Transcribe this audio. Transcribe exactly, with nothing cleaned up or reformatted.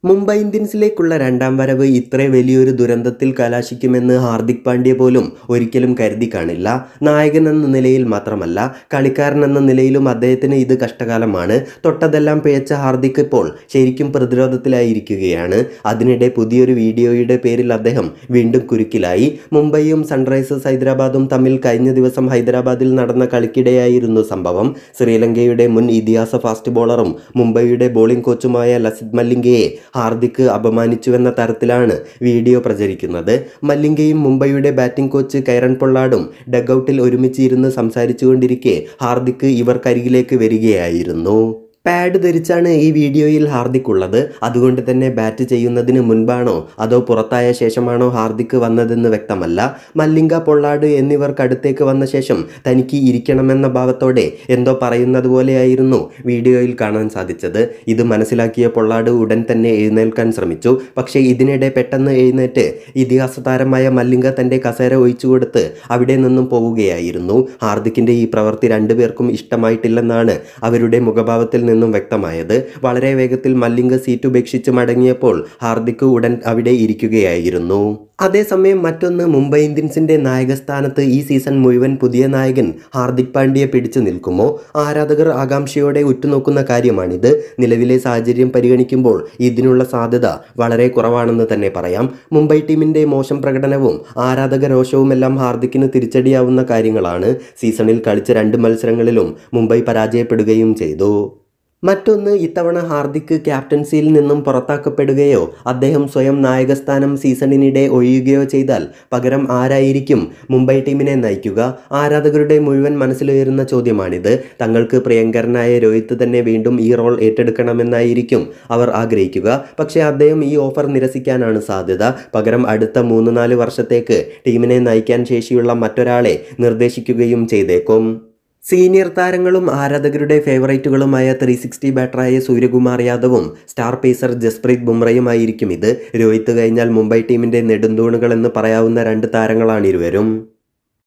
മുംബൈ ഇന്ത്യൻസിലേക്കുള്ള രണ്ടാം വരവ് ഇത്ര വലിയൊരു ദുരന്തത്തിൽ കലാശിക്കുമെന്ന് ഹാർദിക് പാണ്ഡ്യ പോലും ഒരിക്കലും കരുതി കാണില്ല. നായകൻ എന്ന നിലയിൽ മാത്രമല്ല, കളിക്കാരൻ എന്ന നിലയിലും അദ്ദേഹത്തിന് ഇത് കഷ്ടകാലമാണ്. തൊട്ടതെല്ലാം പിഴച്ച ഹാർദിക് ഇപ്പോൾ ശരിക്കും പ്രതിരോധത്തിലായിരിക്കുകയാണ്. അതിനിടെ പുതിയൊരു വീഡിയോയുടെ പേരിൽ അദ്ദേഹം വീണ്ടും കുരുക്കിലായി. മുംബൈയും സൺറൈസേഴ്സ് ഹൈദരാബാദും തമ്മിൽ കഴിഞ്ഞ ദിവസം ഹൈദരാബാദിൽ നടന്ന കളിക്കിടെയായിരുന്നു സംഭവം. ശ്രീലങ്കയുടെ മുൻ ഇതിഹാസ ഫാസ്റ്റ് ബോളറും മുംബൈയുടെ ബോളിംഗ് കോച്ചുമായ ലസിത് മലിംഗയെ ഹാർദിക് അപമാനിച്ചുവെന്ന തരത്തിലാണ് വീഡിയോ പ്രചരിക്കുന്നത്. മലിംഗയും മുംബൈയുടെ ബാറ്റിംഗ് കോച്ച് കൈറൺ പൊള്ളാർഡും ഡഗ്ഔട്ടിൽ ഒരുമിച്ച് ഇരുന്ന് സംസാരിച്ചുകൊണ്ടിരിക്കെ ഹാർദിക് ഇവർക്കരികിലേക്ക് വരികയായിരുന്നു. പാഡ് ധരിച്ചാണ് ഈ വീഡിയോയിൽ ഹാർദിക് ഉള്ളത്. അതുകൊണ്ട് തന്നെ ബാറ്റ് ചെയ്യുന്നതിന് മുൻപാണോ അതോ പുറത്തായ ശേഷമാണോ ഹാർദിക് വന്നതെന്ന് വ്യക്തമല്ല. മല്ലിംഗ, പൊള്ളാർഡ് എന്നിവർക്കടുത്തേക്ക് വന്ന ശേഷം തനിക്ക് ഇരിക്കണമെന്ന ഭാവത്തോടെ എന്തോ പറയുന്നത് പോലെയായിരുന്നു വീഡിയോയിൽ കാണാൻ സാധിച്ചത്. ഇത് മനസ്സിലാക്കിയ പൊള്ളാർഡ് ഉടൻ തന്നെ എഴുന്നേൽക്കാൻ ശ്രമിച്ചു. പക്ഷേ ഇതിനിടെ പെട്ടെന്ന് എഴുന്നേറ്റ് ഇതിഹാസ താരമായ മല്ലിംഗ തൻ്റെ കസേര ഒഴിച്ചു കൊടുത്ത് അവിടെ നിന്നും പോവുകയായിരുന്നു. ഹാർദിക്കിൻ്റെ ഈ പ്രവൃത്തി രണ്ടുപേർക്കും ഇഷ്ടമായിട്ടില്ലെന്നാണ് അവരുടെ മുഖഭാവത്തിൽ നിന്നും വ്യക്തമായത്. വളരെ വേഗത്തിൽ മല്ലിംഗ സീറ്റ് ഉപേക്ഷിച്ച് മടങ്ങിയപ്പോൾ ഹാർദിക് ഉടൻ അവിടെ ഇരിക്കുകയായിരുന്നു. അതേസമയം മറ്റൊന്ന്, മുംബൈ ഇന്ത്യൻസിന്റെ നായകസ്ഥാനത്ത് ഈ സീസൺ മുഴുവൻ പുതിയ നായകൻ ഹാർദിക് പാണ്ഡ്യ പിടിച്ചു നിൽക്കുമോ? ആരാധകർ ആകാംക്ഷയോടെ ഉറ്റുനോക്കുന്ന കാര്യമാണിത്. നിലവിലെ സാഹചര്യം പരിഗണിക്കുമ്പോൾ ഇതിനുള്ള സാധ്യത വളരെ കുറവാണെന്ന് തന്നെ പറയാം. മുംബൈ ടീമിന്റെ മോശം പ്രകടനവും ആരാധക രോഷവുമെല്ലാം ഹാർദിക്കിന് തിരിച്ചടിയാവുന്ന കാര്യങ്ങളാണ്. സീസണിൽ കളിച്ച രണ്ട് മത്സരങ്ങളിലും മുംബൈ പരാജയപ്പെടുകയും ചെയ്തു. മറ്റൊന്ന്, ഇത്തവണ ഹാർദിക് ക്യാപ്റ്റൻസിയിൽ നിന്നും പുറത്താക്കപ്പെടുകയോ അദ്ദേഹം സ്വയം നായകസ്ഥാനം സീസണിനിടെ ഒഴിയുകയോ ചെയ്താൽ പകരം ആരായിരിക്കും മുംബൈ ടീമിനെ നയിക്കുക? ആരാധകരുടെ മുഴുവൻ മനസ്സിലുയരുന്ന ചോദ്യമാണിത്. തങ്ങൾക്ക് പ്രിയങ്കരനായ രോഹിത് തന്നെ വീണ്ടും ഈ റോൾ ഏറ്റെടുക്കണമെന്നായിരിക്കും അവർ ആഗ്രഹിക്കുക. പക്ഷേ അദ്ദേഹം ഈ ഓഫർ നിരസിക്കാനാണ് സാധ്യത. പകരം അടുത്ത മൂന്ന് നാല് വർഷത്തേക്ക് ടീമിനെ നയിക്കാൻ ശേഷിയുള്ള മറ്റൊരാളെ നിർദ്ദേശിക്കുകയും ചെയ്തേക്കും. സീനിയർ താരങ്ങളും ആരാധകരുടെ ഫേവറേറ്റുകളുമായ ത്രീ സിക്സ്റ്റി ബാറ്ററായ സൂര്യകുമാർ യാദവും സ്റ്റാർ പേസർ ജസ്പ്രീത് ബുംറയുമായിരിക്കും ഇത്. രോഹിത് കഴിഞ്ഞാൽ മുംബൈ ടീമിൻ്റെ നെടുന്തൂണുകളെന്ന് പറയാവുന്ന രണ്ട് താരങ്ങളാണിരുവരും.